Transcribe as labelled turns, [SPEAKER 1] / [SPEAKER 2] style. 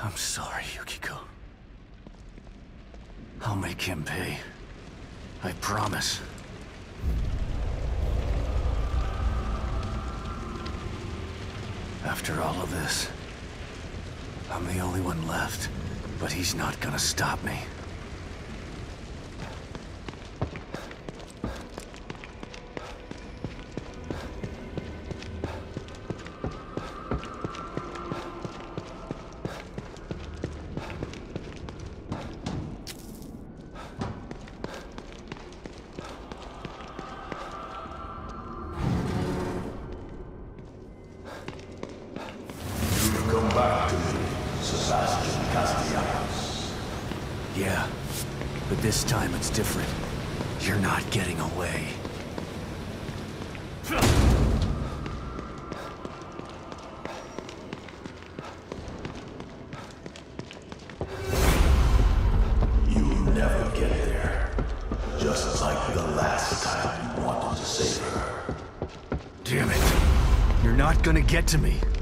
[SPEAKER 1] I'm sorry, Yukiko. I'll make him pay. I promise. After all of this, I'm the only one left, but he's not gonna stop me.
[SPEAKER 2] Come back to me, Sebastian Castellanos.
[SPEAKER 1] Yeah, but this time it's different. You're not getting away.
[SPEAKER 2] You'll never get there. Just like the last time you wanted to save her.
[SPEAKER 1] Damn it. You're not gonna get to me.